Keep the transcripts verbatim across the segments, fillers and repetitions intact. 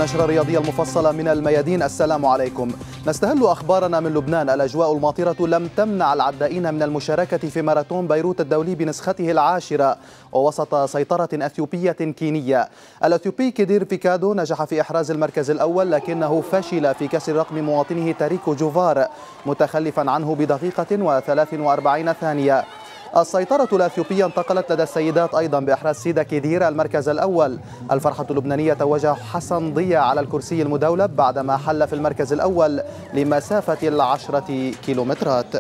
النشرة الرياضية المفصلة من الميادين. السلام عليكم. نستهل أخبارنا من لبنان. الأجواء الماطرة لم تمنع العدائين من المشاركة في ماراثون بيروت الدولي بنسخته العاشرة ووسط سيطرة أثيوبية كينية. الأثيوبي كيدير فيكادو نجح في إحراز المركز الأول، لكنه فشل في كسر رقم مواطنه تاريكو جوفار متخلفا عنه بدقيقة وثلاث وأربعين ثانية. السيطرة الأثيوبية انتقلت لدى السيدات أيضا بإحراز سيدا كيدير المركز الأول. الفرحة اللبنانية توج حسن ضيا على الكرسي المدولب بعدما حل في المركز الأول لمسافة العشرة كيلومترات.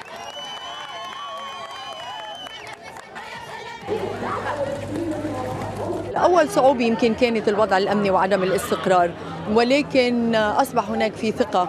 أول صعوبة يمكن كانت الوضع الأمني وعدم الاستقرار، ولكن أصبح هناك في ثقة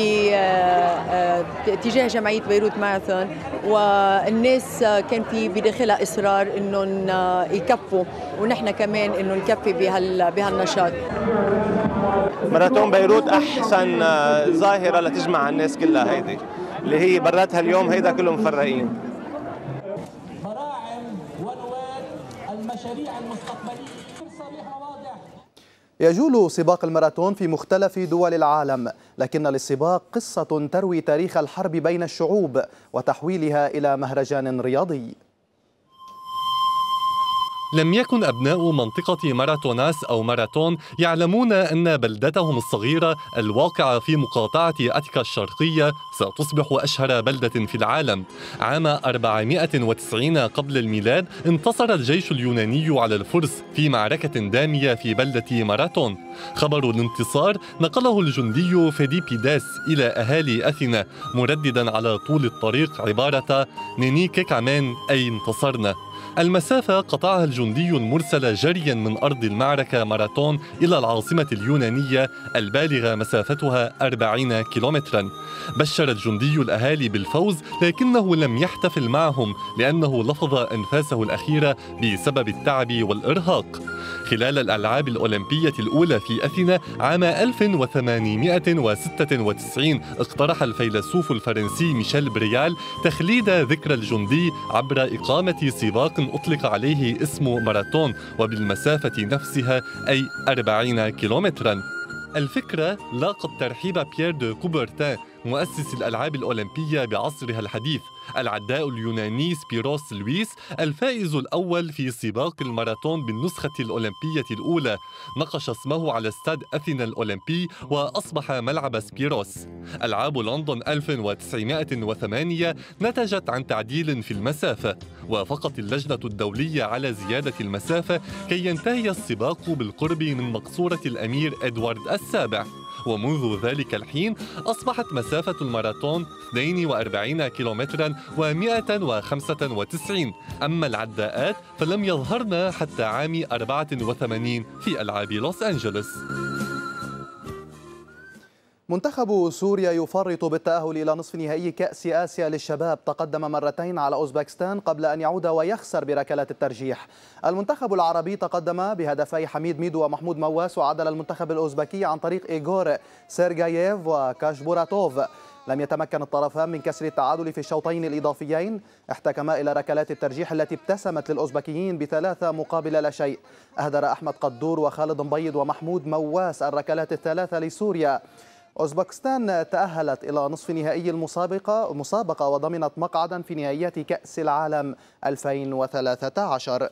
باتجاه جمعية بيروت ماراثون، والناس كان في بداخلها إصرار إنهم يكفوا، ونحن كمان إنه نكفي بهالنشاط. ماراثون بيروت أحسن ظاهرة لتجمع الناس كلها، هيدي اللي هي براتها اليوم هيدا كلهم مفرقين. براعم ونوال المشاريع المستقبلية صريحة واضح. يجول سباق الماراثون في مختلف دول العالم، لكن للسباق قصة تروي تاريخ الحرب بين الشعوب وتحويلها إلى مهرجان رياضي. لم يكن أبناء منطقة ماراثوناس أو ماراثون يعلمون أن بلدتهم الصغيرة الواقعة في مقاطعة أتيكا الشرقية ستصبح أشهر بلدة في العالم. عام أربعمائة وتسعين قبل الميلاد انتصر الجيش اليوناني على الفرس في معركة دامية في بلدة ماراثون. خبر الانتصار نقله الجندي فيديبيداس إلى أهالي أثينا مرددا على طول الطريق عبارة نينيكي كامان أي انتصرنا. المسافة قطعها الجندي المرسل جريا من أرض المعركة ماراثون إلى العاصمة اليونانية البالغة مسافتها أربعين كيلومترا. بشر الجندي الأهالي بالفوز، لكنه لم يحتفل معهم لأنه لفظ أنفاسه الأخيرة بسبب التعب والإرهاق. خلال الألعاب الأولمبية الأولى في أثينا عام ألف وثمانمائة وستة وتسعين اقترح الفيلسوف الفرنسي ميشيل بريال تخليد ذكرى الجندي عبر إقامة سباق أطلق عليه اسم ماراثون وبالمسافة نفسها أي أربعين كيلومترا. الفكرة لاقت ترحيب بيير دو كوبرتان مؤسس الألعاب الأولمبية بعصرها الحديث. العداء اليوناني سبيروس لويس الفائز الأول في سباق الماراثون بالنسخة الأولمبية الأولى نقش اسمه على استاد أثينا الأولمبي وأصبح ملعب سبيروس. ألعاب لندن ألف وتسعمائة وثمانية نتجت عن تعديل في المسافة، وافقت اللجنة الدولية على زيادة المسافة كي ينتهي السباق بالقرب من مقصورة الأمير إدوارد السابع. ومنذ ذلك الحين أصبحت مسافة الماراثون اثنين وأربعين كيلومترا ومائة وخمسة وتسعين. أما العداءات فلم يظهرن حتى عام أربعة وثمانين في ألعاب لوس أنجلوس. منتخب سوريا يفرط بالتأهل إلى نصف نهائي كأس آسيا للشباب. تقدم مرتين على أوزبكستان قبل أن يعود ويخسر بركلات الترجيح. المنتخب العربي تقدم بهدفي حميد ميدو ومحمود مواس، وعدل المنتخب الأوزبكي عن طريق إيغور سيرغاييف وكاشبوراتوف. لم يتمكن الطرفان من كسر التعادل في الشوطين الإضافيين، احتكما إلى ركلات الترجيح التي ابتسمت للأوزبكيين بثلاثة مقابل لا شيء. أهدر أحمد قدور وخالد مبيض ومحمود مواس الركلات الثلاثة لسوريا. أوزبكستان تأهلت إلى نصف نهائي المسابقة المسابقة وضمنت مقعدا في نهائيات كأس العالم ألفين وثلاثة عشر.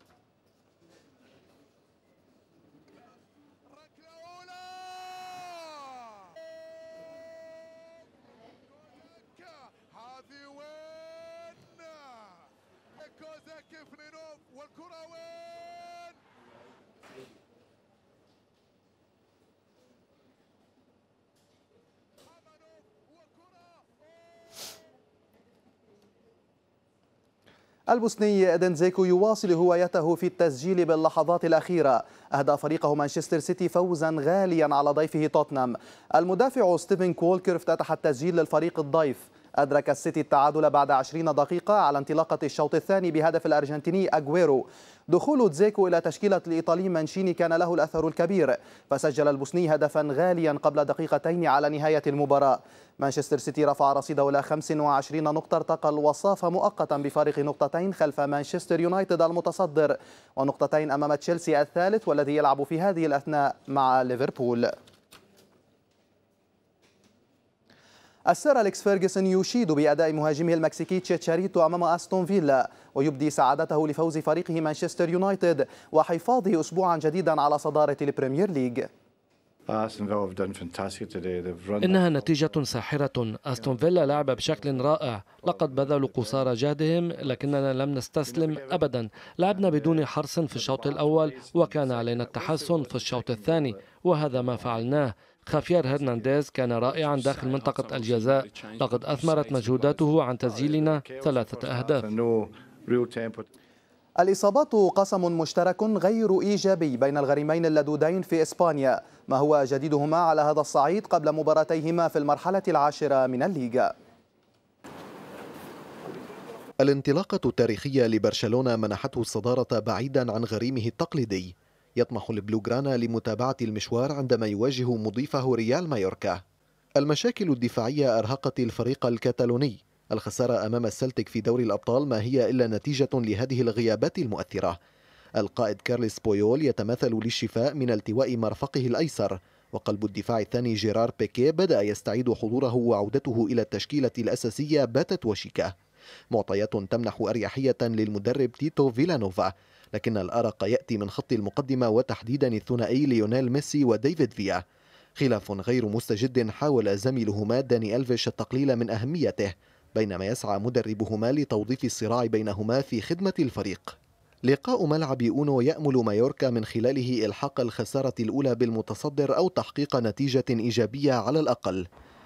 البوسني إدن زيكو يواصل هوايته في التسجيل باللحظات الأخيرة. أهدى فريقه مانشستر سيتي فوزا غاليا على ضيفه توتنهام. المدافع ستيفن كولكر افتتح التسجيل للفريق الضيف. أدرك السيتي التعادل بعد عشرين دقيقة على انطلاقة الشوط الثاني بهدف الأرجنتيني أغويرو. دخول تزيكو إلى تشكيلة الإيطالي مانشيني كان له الأثر الكبير، فسجل البوسني هدفا غاليا قبل دقيقتين على نهاية المباراة. مانشستر سيتي رفع رصيده إلى خمس وعشرين نقطة، ارتقى الوصافة مؤقتا بفارق نقطتين خلف مانشستر يونايتد المتصدر، ونقطتين أمام تشيلسي الثالث والذي يلعب في هذه الأثناء مع ليفربول. السير أليكس فيرغسون يشيد بأداء مهاجمه المكسيكي تشيتشاريتو أمام أستون فيلا، ويبدي سعادته لفوز فريقه مانشستر يونايتد وحفاظه أسبوعا جديدا على صدارة البريمير ليج. إنها نتيجة ساحرة. أستون فيلا لعب بشكل رائع، لقد بذلوا قصارى جهدهم لكننا لم نستسلم أبدا. لعبنا بدون حرص في الشوط الأول وكان علينا التحسن في الشوط الثاني وهذا ما فعلناه. خافير هرنانديز كان رائعا داخل منطقة الجزاء، لقد أثمرت مجهوداته عن تسجيلنا ثلاثة أهداف. الإصابات قسم مشترك غير إيجابي بين الغريمين اللدودين في إسبانيا، ما هو جديدهما على هذا الصعيد قبل مباراتيهما في المرحلة العاشرة من الليغا. الانطلاقة التاريخية لبرشلونة منحته الصدارة بعيدا عن غريمه التقليدي. يطمح البلوغرانا لمتابعة المشوار عندما يواجه مضيفه ريال مايوركا. المشاكل الدفاعية أرهقت الفريق الكتالوني. الخسارة أمام السلتيك في دوري الأبطال ما هي إلا نتيجة لهذه الغيابات المؤثرة. القائد كارليس بويول يتماثل للشفاء من التواء مرفقه الأيسر، وقلب الدفاع الثاني جيرار بيكيه بدأ يستعيد حضوره، وعودته إلى التشكيلة الأساسية باتت وشيكة. معطيات تمنح أريحية للمدرب تيتو فيلانوفا، لكن الأرق يأتي من خط المقدمة وتحديدا الثنائي ليونيل ميسي وديفيد فيا. خلاف غير مستجد حاول زميلهما داني ألفيش التقليل من أهميته، بينما يسعى مدربهما لتوظيف الصراع بينهما في خدمة الفريق. لقاء ملعب أونو يأمل مايوركا من خلاله إلحاق الخسارة الأولى بالمتصدر أو تحقيق نتيجة إيجابية على الأقل.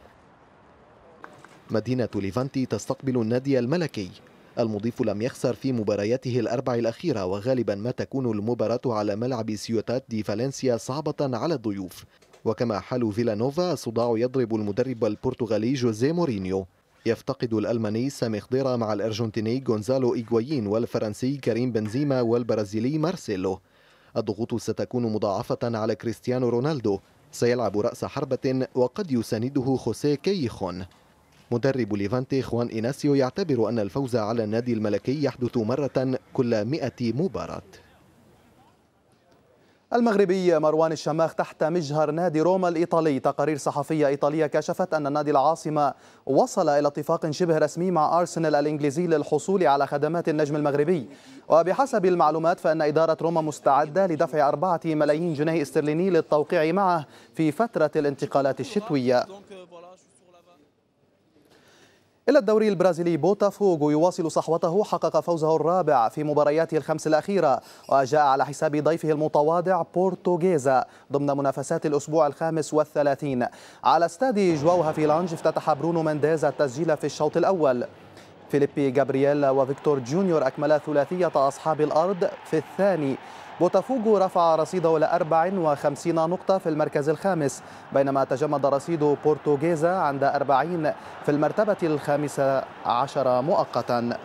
مدينة ليفانتي تستقبل النادي الملكي. المضيف لم يخسر في مبارياته الأربع الأخيرة، وغالبا ما تكون المباراة على ملعب سيوتات دي فالنسيا صعبة على الضيوف. وكما حال فيلانوفا، الصداع يضرب المدرب البرتغالي جوزيه مورينيو. يفتقد الألماني سامي خضيرة مع الأرجنتيني غونزالو إيغوايين والفرنسي كريم بنزيما والبرازيلي مارسيلو. الضغوط ستكون مضاعفة على كريستيانو رونالدو، سيلعب رأس حربة وقد يسانده خوسيه كييخون. مدرب ليفانتي خوان إيناسيو يعتبر أن الفوز على النادي الملكي يحدث مرة كل مئة مباراة. المغربي مروان الشماخ تحت مجهر نادي روما الإيطالي. تقارير صحفية إيطالية كشفت أن نادي العاصمة وصل إلى اتفاق شبه رسمي مع أرسنال الإنجليزي للحصول على خدمات النجم المغربي، وبحسب المعلومات فإن إدارة روما مستعدة لدفع أربعة ملايين جنيه استرليني للتوقيع معه في فترة الانتقالات الشتوية. إلى الدوري البرازيلي، بوتافوغو يواصل صحوته، حقق فوزه الرابع في مبارياته الخمس الأخيرة، وجاء على حساب ضيفه المتواضع بورتوغيزا ضمن منافسات الأسبوع الخامس والثلاثين. على استاد جواو هافيلانج افتتح برونو مينديز التسجيل في الشوط الأول. فيليبي جابرييل وفيكتور جونيور أكملا ثلاثية أصحاب الأرض في الثاني. بوتافوغو رفع رصيده إلى أربع وخمسين نقطة في المركز الخامس، بينما تجمد رصيد بورتوغيزا عند أربعين في المرتبة الخامسة عشر مؤقتا.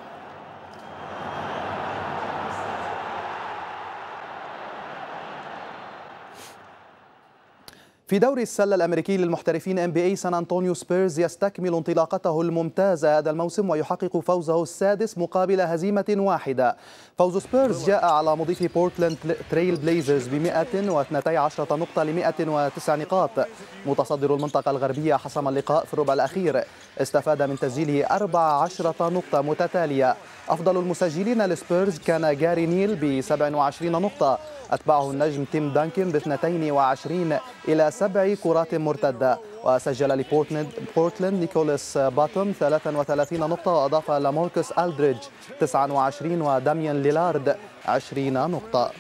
في دوري السلة الأمريكي للمحترفين إن بي إيه، سان أنطونيو سبيرز يستكمل انطلاقته الممتازة هذا الموسم ويحقق فوزه السادس مقابل هزيمة واحدة. فوز سبيرز جاء على مضيف بورتلاند تريل بليزرز ب مئة واثنتي عشرة نقطة ل مئة وتسع نقاط. متصدر المنطقة الغربية حسم اللقاء في الربع الأخير، استفاد من تسجيله أربع عشرة نقطة متتالية. أفضل المسجلين لسبيرز كان جاري نيل ب سبع وعشرين نقطة، أتبعه النجم تيم دانكن ب اثنتين وعشرين إلى سبع كرات مرتدة، وسجل لبورتلاند نيكولاس باتون ثلاث وثلاثين نقطة، وأضاف لاماركوس ألدريدج تسعة وعشرين وداميان ليلارد عشرين نقطة.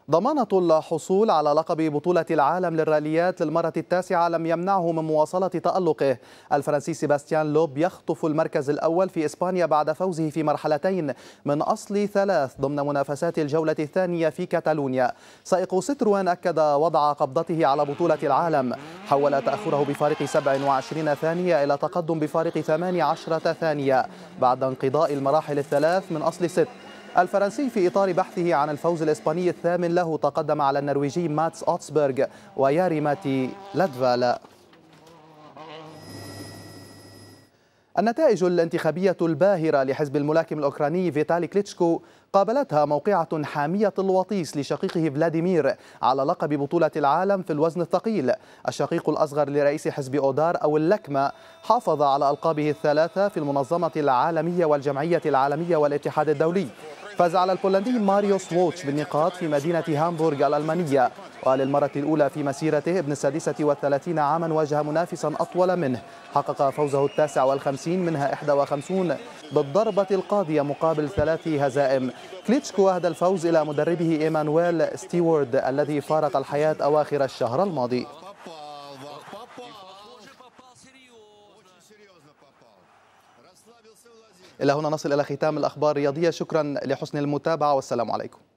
ضمانة الحصول على لقب بطولة العالم للراليات للمرة التاسعة لم يمنعه من مواصلة تألقه. الفرنسي سيباستيان لوب يخطف المركز الأول في إسبانيا بعد فوزه في مرحلتين من أصل ثلاث ضمن منافسات الجولة الثانية في كاتالونيا. سائق ستروان أكد وضع قبضته على بطولة العالم، حول تأخره بفارق سبع وعشرين ثانية إلى تقدم بفارق ثمان عشرة ثانية بعد انقضاء المراحل الثلاث من أصل ست. الفرنسي في إطار بحثه عن الفوز الإسباني الثامن له تقدم على النرويجي ماتس أوتسبرغ وياري ماتي لاتفالا. النتائج الانتخابية الباهرة لحزب الملاكم الأوكراني فيتالي كليتشكو قابلتها موقعة حامية الوطيس لشقيقه فلاديمير على لقب بطولة العالم في الوزن الثقيل. الشقيق الأصغر لرئيس حزب أودار أو اللكمة حافظ على ألقابه الثلاثة في المنظمة العالمية والجمعية العالمية والاتحاد الدولي. فاز على البولندي ماريو سووتش بالنقاط في مدينة هامبورغ الألمانية، وللمرة الأولى في مسيرته ابن السادسة والثلاثين عاما واجه منافسا أطول منه حقق فوزه التاسع والخمسين منها إحدى وخمسين بالضربة القاضية مقابل ثلاث هزائم. كليتشكو أهدى الفوز إلى مدربه إيمانويل ستيوارد الذي فارق الحياة أواخر الشهر الماضي. إلى هنا نصل إلى ختام الأخبار الرياضية. شكرا لحسن المتابعة والسلام عليكم.